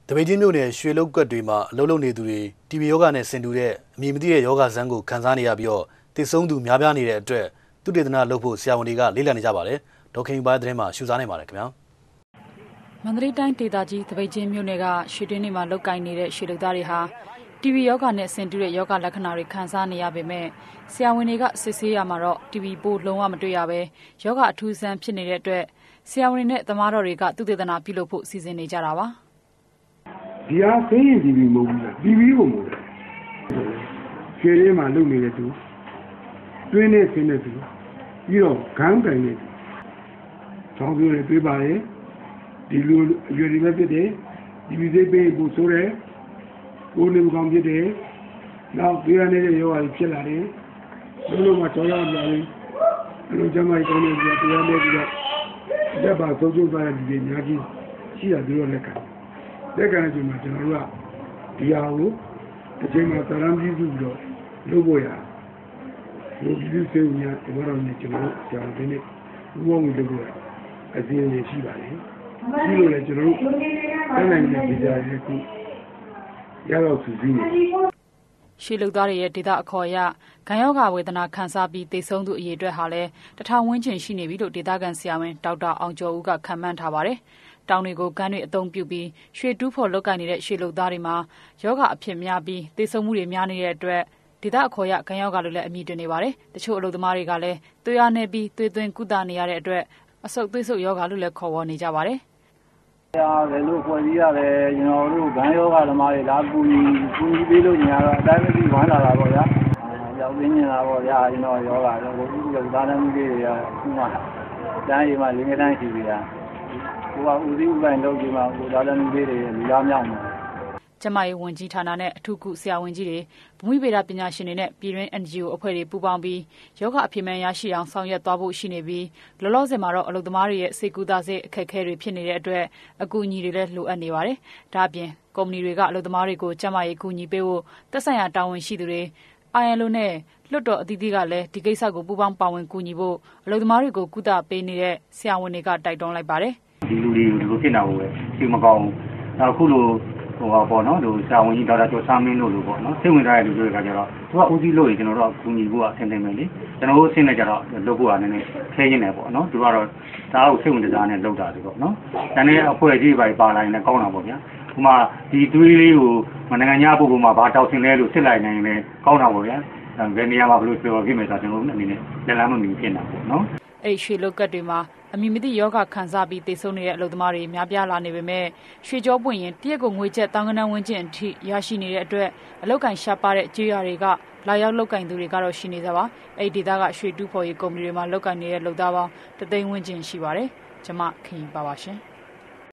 တပိတ်ချင်းမြို့နယ်ရွှေလုတ်ကွက်တွေမှာအလုပ်လုပ်နေသူတွေတီဘီယောဂနဲ့ဆင်တူတဲ့အမည်မသိတဲ့ယောဂဇန်းကိုခံစားနေရပြီးတော့တိတ်ဆုံးသူများပြားနေတဲ့အတွက်သူတေသနာလုပ်ဖို့ဆရာဝန်တွေကလေ့လာနေကြပါတယ်။ဒေါက်ခင်ပိုင်းသတင်းမှာရှုစားနေပါတယ်ခင်ဗျာ။မန္တလေးတိုင်းဒေသကြီးတပိတ်ချင်းမြို့နယ်ကရွှေတွင်းတွေမှာလောက်ကင်နေတဲ့ရွှေလုတ်သားတွေဟာတီဘီယောဂနဲ့ဆင်တူတဲ့ယောဂလက္ခဏာတွေခံစားနေရပေမဲ့ဆရာဝန်တွေကစစ်ဆေးရမှာတော့တီဘီပိုးလုံးဝမတွေ့ရပဲယောဂအထူးဆန်းဖြစ်နေတဲ့အတွက်ဆရာဝန်နဲ့သမားတော်တွေကသူတေသနာပြုလုပ်ဖို့စီစဉ်နေကြတာပါဒီအားသိရင်ဒီဘီမဟုတ်ဘူးဒီဘီကိုမဟုတ်ဘူးခြေရင်းမှာလုံနေတဲ့သူတွင်းနဲ့ဆင်းတဲ့သူပြီးတော့ဂန်းတိုင်နဲ့ဆောင်းပြိုးတွေတွေးပါရဲ့ဒီလိုအရွယ်တွေပဲဖြစ်တယ်ဒီဘီစိတ်ပေးဖို့ဆိုရဲကိုယ်နေမကောင်းဖြစ်တယ်နောက်ဒီရနေတဲ့ယောဂါကြီးဖြစ်လာတယ်ဘလို့မှကြောက်ရမှာလေအလိုကျမကြီးကောင်းနေပြီးတရားနေပြီးတော့လက်ပါဆုံးချုပ်သွားတဲ့ဒီအများကြီးရှိရပြီးတော့လက်ကတဲ့ကျွန်တော်တို့ကဒီဟာကိုအချိန်မှာသရမ်းပြုပြီးတော့လုပ်ဖို့ရလူကြီးစေညာဒီမှာတော့ကျွန်တော်ဆရာတွေနဲ့ဘုံဝင်လုပ်ဖို့အစီအစဉ်ရှိပါတယ်ဒီလိုလေကျွန်တော်တို့တိုင်းနိုင်ငံပြည်သားတွေခုရတော့သူကြီးနေရှေ့လုသားတွေရဲ့ဒေတာအခေါ်အရဂန်ယောဂဝေဒနာခံစားပြီးတိတ်ဆုံးသူအရေးအတွက်ဟာလဲ1000ဝန်းကျင်ရှိနေပြီလို့ဒေတာကန်ဆရာဝန်ဒေါက်တာအောင်ကျော်ဦးကခန့်မှန်းထားပါတယ်တောင်တွေကိုဂန်းတွေအုံပြုပြီးရွှေတူးဖော်လောက်ကင်နေတဲ့ရွှေလုသားတွေမှာယောဂအဖြစ်များပြီးတိတ်ဆုံးမှုတွေများနေတဲ့အတွက်ဒေတာအခေါ်ရဂန်ယောဂလို့လည်းအမည်တွင်နေပါတယ်တချို့အလုပ်သမားတွေကလည်းသွေးအားနေပြီးသွေးသွင်းကုသနေရတဲ့အတွက်အဆုတ်သွေးဆုပ်ယောဂလို့လည်းခေါ်ဝေါ်နေကြပါတယ်ရတယ်လို့ဖွဲ့စည်းရတယ်ကျွန်တော်တို့ဂန်းယောဂသမားတွေလာကူညီပေးလို့ညာတော့အတိုင်းမရှိဝမ်းလာတာပေါ့ဗျာရောက်သိနေတာပေါ့ဗျာကျွန်တော်ယောဂတော့ကိုယ်ကသာသနာ့ကြီးတွေကခုမှတန်းရီမှာလင်းကတန်းရှိပြီလားကိုကဦးစီးဥပိုင်းလုပ်ပြီးမှကိုသာသနာ့ကြီးတွေလူသားမြောက်မှာကျမရေးဝန်ကြီးဌာနနဲ့အထူးကုဆရာဝန်ကြီးတွေဘူမိဗေဒပညာရှင်တွေနဲ့ပြည်တွင်း NGO အဖွဲ့တွေပူးပေါင်းပြီးယောဂအဖြစ်မှန်ရရှိအောင်ဆောင်ရွက်သွားဖို့ရှိနေပြီးလောလောဆယ်မှာတော့အလုပ်သမားတွေရဲ့စိတ်ကူးသားစိတ်အခက်အခဲတွေဖြစ်နေတဲ့အတွက်အကူအညီတွေလည်းလိုအပ်နေပါတယ်။ဒါ့အပြင်ကုမ္ပဏီတွေကအလုပ်သမားတွေကိုကျမရေးကူညီပေးဖို့သက်ဆိုင်ရာတာဝန်ရှိသူတွေ ILO နဲ့လွှတ်တော်အသီးသီးကလည်းဒီကိစ္စကိုပူးပေါင်းပါဝင်ကူညီဖို့အလုပ်သမားတွေကိုကုသပေးနေတဲ့ဆရာဝန်တွေကတိုက်တွန်းလိုက်ပါတယ်။ဒီလူတွေကိုဒီလိုဖြစ်နေတာကိုပဲသိမကောင်းဘူး။အခုလိုဟိုပါပေါ့နော်လူဆရာဝန်ကြီးဒေါက်တာကျော်ဆန်းမင်းတို့လိုပေါ့နော်စိတ်ဝင်စားတဲ့လူတွေကကြတော့သူကဦးစီးလို့ကျွန်တော်တို့ကူညီဖို့အဆင်သင့်ပဲလေကျွန်တော်တို့အဆင့်နဲ့ကြတော့လုပ်ဖို့ကနည်းနည်းခဲရင်းနေပေါ့နော်သူကတော့ဒါကိုစိတ်ဝင်စားနေလုပ်တာဒီပေါ့နော်ဒါနဲ့အဖွဲ့အစည်းပါပါလာရင်လည်းကောင်းတာပေါ့ဗျာဒီမှာဒီသွေးလေးကိုနိုင်ငံညာပုဂ္ဂိုလ်မှာဘာတောက်ဆင်လဲလို့စစ်လိုက်နိုင်ရင်ကောင်းတာပေါ့ဗျာဘယ်နေရာမှာဘယ်လိုပြောပြမယ်ဆိုတော့ကျွန်တော်တို့အနေနဲ့လက်လမ်းမမီဖြစ်နေတာပေါ့နော်အဲ့ရွှေလုတ်ကတ်တွေမှာအမည်မသိယောဂခံစားပြီးတိတ်ဆုံးနေတဲ့အလုပ်သမားတွေများပြားလာနေပေမဲ့ရွှေကြောပွင့်ရင်တရက်ကိုငွေကျပ်တောင်းကနန်းဝန်းကျင်အထိရရှိနေတဲ့အတွက်အလောက်ကင်ရှားပါတဲ့ကြေးရွာတွေကလာရောက်လောက်ကင်သူတွေကတော့ရှိနေကြပါအဲ့ဒီဒေသကရွှေတူးဖော်ရေးကုမ္ပဏီတွေမှာလောက်ကင်နေတဲ့လုပ်သားပေါင်း3သိန်းဝန်းကျင်ရှိပါတယ်ကျမခင်ပါပါရှင်